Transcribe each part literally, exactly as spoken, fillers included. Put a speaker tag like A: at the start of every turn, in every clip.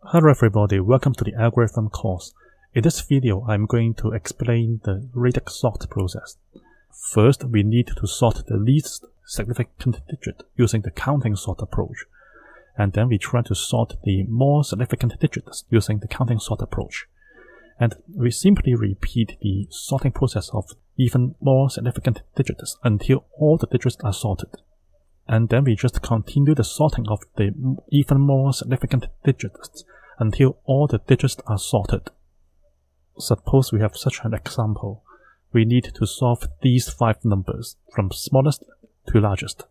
A: Hello everybody, welcome to the algorithm course. In this video, I'm going to explain the Radix sort process. First, we need to sort the least significant digit using the counting sort approach. And then we try to sort the more significant digits using the counting sort approach. And we simply repeat the sorting process of even more significant digits until all the digits are sorted. And then we just continue the sorting of the even more significant digits until all the digits are sorted. Suppose we have such an example. We need to solve these five numbers from smallest to largest.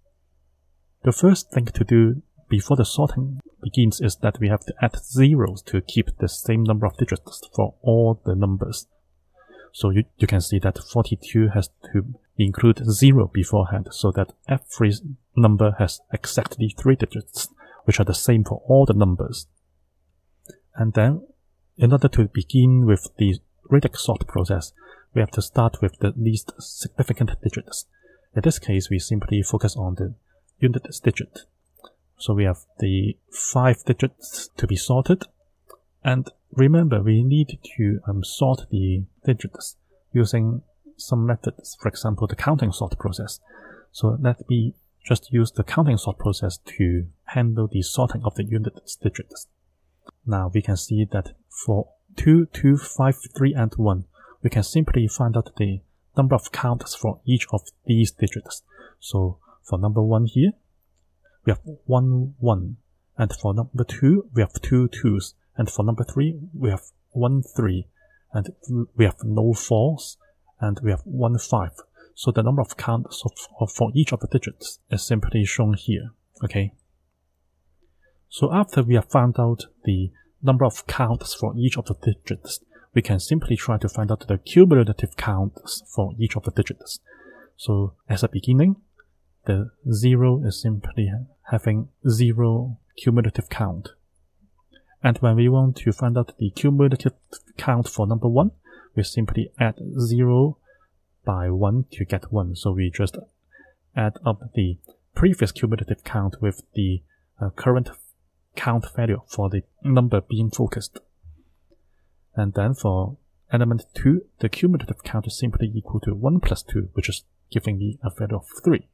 A: The first thing to do before the sorting begins is that we have to add zeros to keep the same number of digits for all the numbers. So you, you can see that forty-two has to include zero beforehand so that every number has exactly three digits, which are the same for all the numbers. And then, in order to begin with the Radix sort process, we have to start with the least significant digits. In this case, we simply focus on the units digit. So we have the five digits to be sorted. And remember, we need to um, sort the digits using some methods, for example, the counting sort process. So let me just use the counting sort process to handle the sorting of the units digits. Now we can see that for two, two, five, three, and one, we can simply find out the number of counts for each of these digits. So for number one here, we have one, one. And for number two, we have two twos. And for number three, we have one, three. And we have no fours. And we have one, five. So the number of counts of, of, for each of the digits is simply shown here. Okay. So after we have found out the number of counts for each of the digits, we can simply try to find out the cumulative counts for each of the digits. So as a beginning, the zero is simply having zero cumulative count. And when we want to find out the cumulative count for number one, we simply add zero by one to get one. So we just add up the previous cumulative count with the uh, current count value for the number being focused. And then for element two, the cumulative count is simply equal to one plus two, which is giving me a value of three.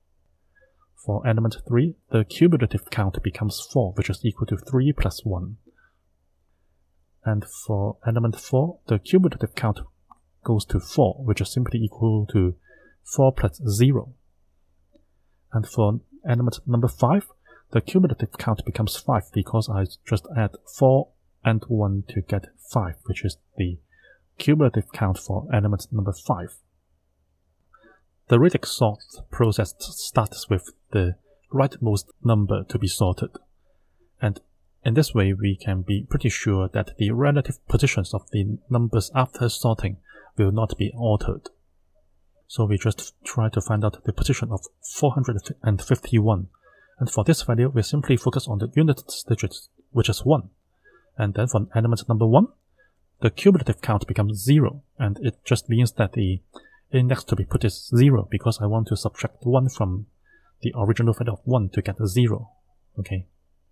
A: For element three, the cumulative count becomes four, which is equal to three plus one. And for element four, the cumulative count goes to four, which is simply equal to four plus zero. And for element number five, the cumulative count becomes five because I just add four and one to get five, which is the cumulative count for element number five. The Radix sort process starts with the rightmost number to be sorted. And in this way, we can be pretty sure that the relative positions of the numbers after sorting will not be altered. So we just try to find out the position of four hundred fifty-one. And for this value, we simply focus on the units digit, which is one. And then for element number one, the cumulative count becomes zero. And it just means that the index to be put is zero because I want to subtract one from the original value of one to get a zero. Okay.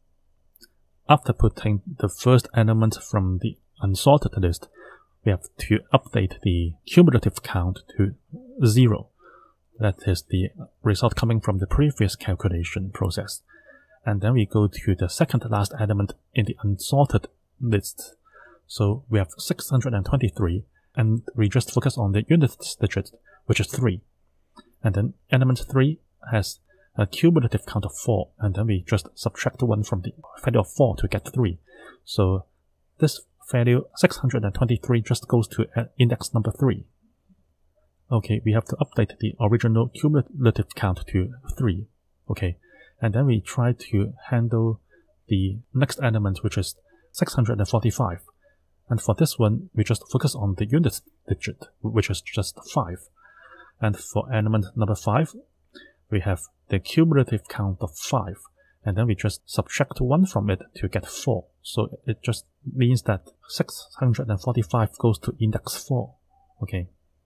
A: After putting the first element from the unsorted list, we have to update the cumulative count to zero. That is the result coming from the previous calculation process. And then we go to the second last element in the unsorted list. So we have six hundred twenty-three, and we just focus on the units digit, which is three. And then element three has a cumulative count of four, and then we just subtract one from the value of four to get three. So this value, six hundred twenty-three, just goes to index number three. Okay, we have to update the original cumulative count to three. Okay, and then we try to handle the next element, which is six hundred forty-five. And for this one, we just focus on the units digit, which is just five. And for element number five, we have the cumulative count of five. And then we just subtract one from it to get four. So it just means that six hundred forty-five goes to index four. Okay.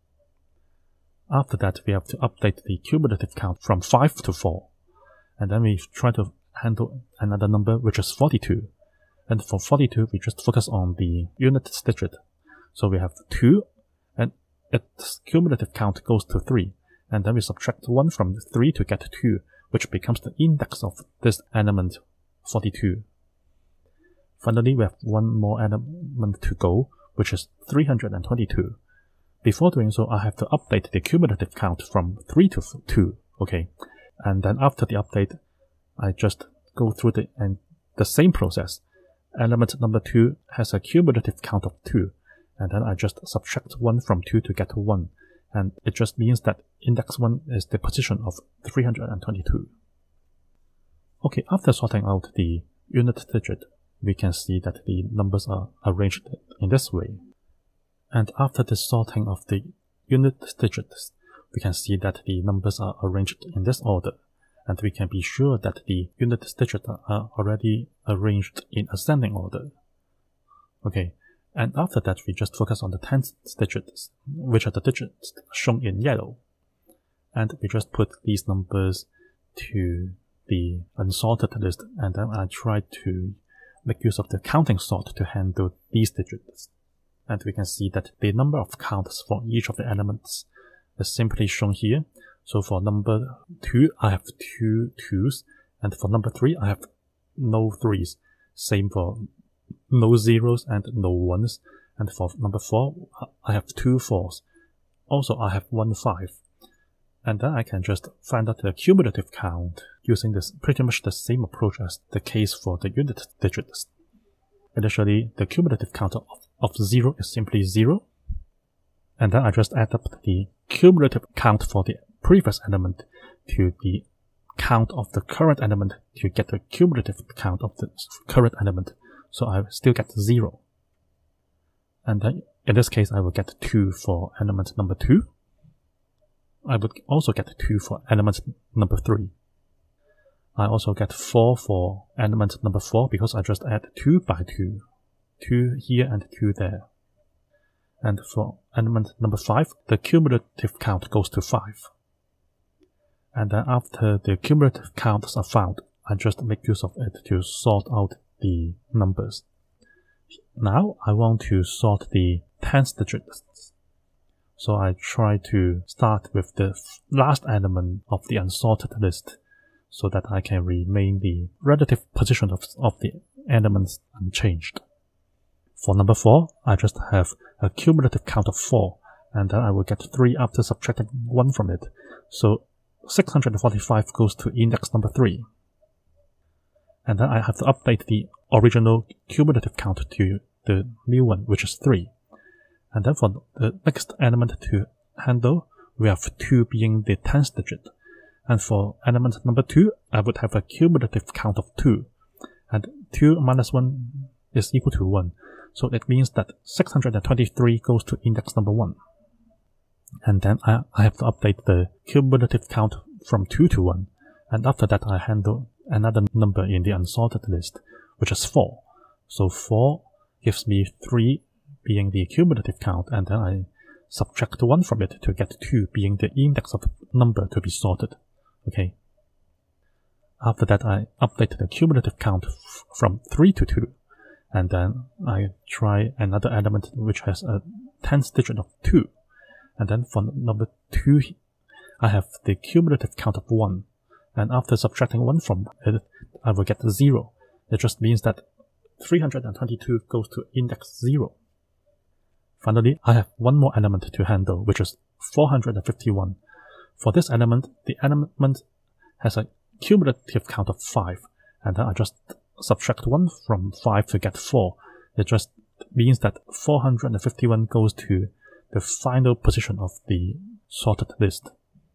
A: After that, we have to update the cumulative count from five to four. And then we try to handle another number, which is forty-two. And for forty-two, we just focus on the units digit. So we have two, and its cumulative count goes to three. And then we subtract one from three to get two, which becomes the index of this element forty-two. Finally, we have one more element to go, which is three hundred twenty-two. Before doing so, I have to update the cumulative count from three to two, okay? And then after the update, I just go through the and the same process. Element number two has a cumulative count of two, and then I just subtract one from two to get one, and it just means that index one is the position of three hundred twenty-two. Okay, after sorting out the unit digit, we can see that the numbers are arranged in this way. And after the sorting of the unit digits, we can see that the numbers are arranged in this order, and we can be sure that the unit digits are already arranged in ascending order. Okay, and after that we just focus on the tenth digits, which are the digits shown in yellow. And we just put these numbers to the unsorted list, and then I try to make use of the counting sort to handle these digits. And we can see that the number of counts for each of the elements is simply shown here. So for number two, I have two twos, and for number three, I have no threes. Same for no zeros and no ones. And for number four, I have two fours. Also, I have one five. And then I can just find out the cumulative count using this pretty much the same approach as the case for the unit digits. Initially, the cumulative count of, of zero is simply zero. And then I just add up the cumulative count for the previous element to the count of the current element to get the cumulative count of the current element. So I still get zero. And then in this case, I will get two for element number two. I would also get two for element number three. I also get four for element number four because I just add two by two. two here and two there. And for element number five, the cumulative count goes to five. And then after the cumulative counts are found, I just make use of it to sort out the numbers. Now I want to sort the tenth digits. So I try to start with the last element of the unsorted list so that I can remain the relative position of, of the elements unchanged. For number four, I just have a cumulative count of four, and then I will get three after subtracting one from it. So six hundred forty-five goes to index number three. And then I have to update the original cumulative count to the new one, which is three. And then for the next element to handle, we have two being the tenth digit. And for element number two, I would have a cumulative count of two. And two minus one is equal to one. So it means that six hundred twenty-three goes to index number one. And then I, I have to update the cumulative count from two to one. And after that, I handle another number in the unsorted list, which is four. So four gives me three being the cumulative count, and then I subtract one from it to get two being the index of number to be sorted. Okay. After that, I update the cumulative count f from three to two, and then I try another element which has a tenth digit of two. And then for number two, I have the cumulative count of one. And after subtracting one from it, I will get zero. It just means that three hundred twenty-two goes to index zero. Finally, I have one more element to handle, which is four hundred fifty-one. For this element, the element has a cumulative count of five, and then I just subtract one from five to get four. It just means that four hundred fifty-one goes to the final position of the sorted list.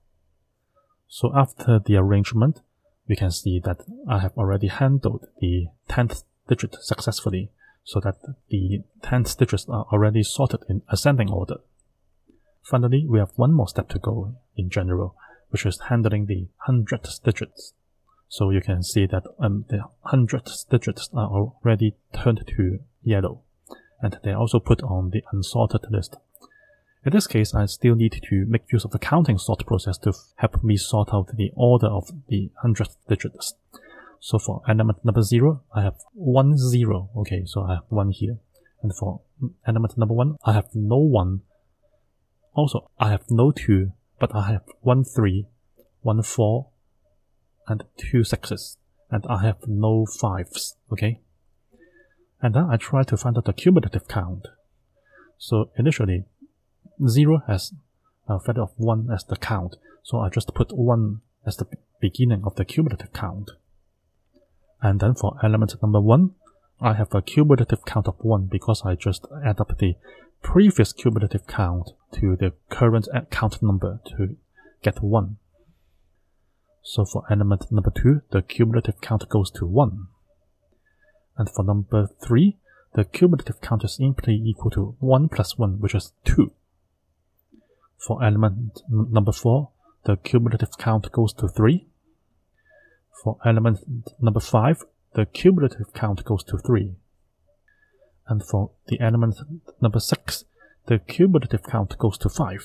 A: So after the arrangement, we can see that I have already handled the tenth digit successfully, so that the tenth digits are already sorted in ascending order. Finally, we have one more step to go in general, which is handling the hundredths digits. So you can see that um, the hundredths digits are already turned to yellow, and they are also put on the unsorted list. In this case, I still need to make use of the counting sort process to help me sort out the order of the hundredth digits. So for element number zero, I have one zero. Okay, so I have one here. And for element number one, I have no one. Also, I have no two, but I have one three, one four, and two sixes. And I have no fives. Okay. And then I try to find out the cumulative count. So initially, zero has a value of one as the count. So I just put one as the beginning of the cumulative count. And then for element number one, I have a cumulative count of one because I just add up the previous cumulative count to the current count number to get one. So for element number two, the cumulative count goes to one. And for number three, the cumulative count is simply equal to one plus one, which is two. For element number four, the cumulative count goes to three. For element number five, the cumulative count goes to three. And for the element number six, the cumulative count goes to five.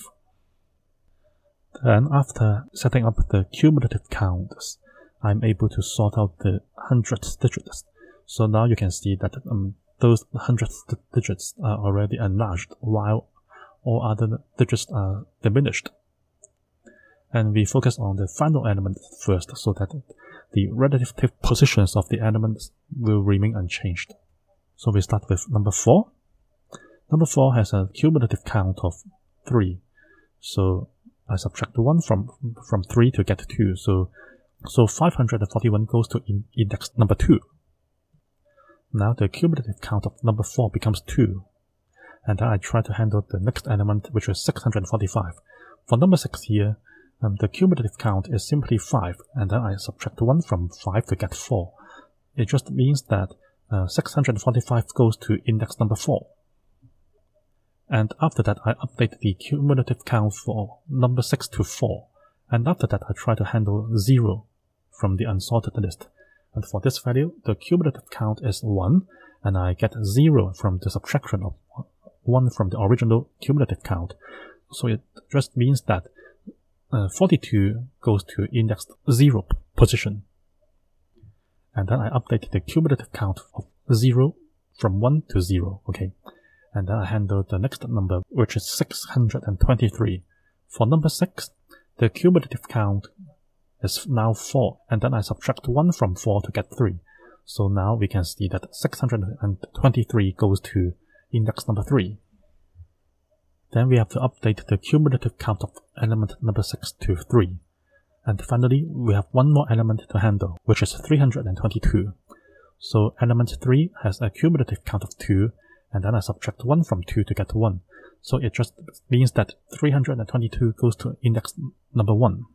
A: Then after setting up the cumulative counts, I'm able to sort out the hundredth digits. So now you can see that um, those hundredth digits are already enlarged while all other digits are diminished. And we focus on the final element first so that the relative positions of the elements will remain unchanged. So we start with number four. Number four has a cumulative count of three. So I subtract one from from three to get two. So so five hundred forty-one goes to in index number two. Now the cumulative count of number four becomes two. And then I try to handle the next element, which is six hundred forty-five. For number six here, um, the cumulative count is simply five, and then I subtract one from five to get four. It just means that uh, six hundred forty-five goes to index number four. And after that, I update the cumulative count for number six to four. And after that, I try to handle zero from the unsorted list. And for this value, the cumulative count is one, and I get zero from the subtraction of one from the original cumulative count. So it just means that uh, forty-two goes to index zero position. And then I update the cumulative count of zero from one to zero. Okay. And then I handle the next number, which is six hundred twenty-three. For number six, the cumulative count is now four, and then I subtract one from four to get three. So now we can see that six hundred twenty-three goes to index number three. Then we have to update the cumulative count of element number six to three. And finally, we have one more element to handle, which is three hundred twenty-two. So element three has a cumulative count of two, and then I subtract one from two to get one. So it just means that three hundred twenty-two goes to index number one.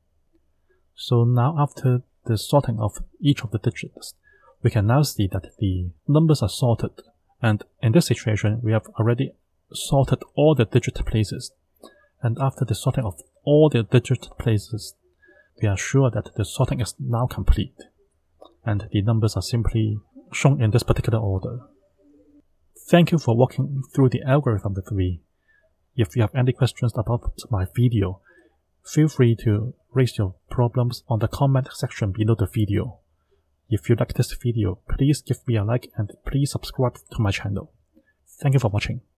A: So now after the sorting of each of the digits, we can now see that the numbers are sorted. And in this situation, we have already sorted all the digit places. And after the sorting of all the digit places, we are sure that the sorting is now complete. And the numbers are simply shown in this particular order. Thank you for walking through the algorithm with me. If you have any questions about my video, feel free to raise your problems on the comment section below the video. If you like this video, please give me a like and please subscribe to my channel. Thank you for watching.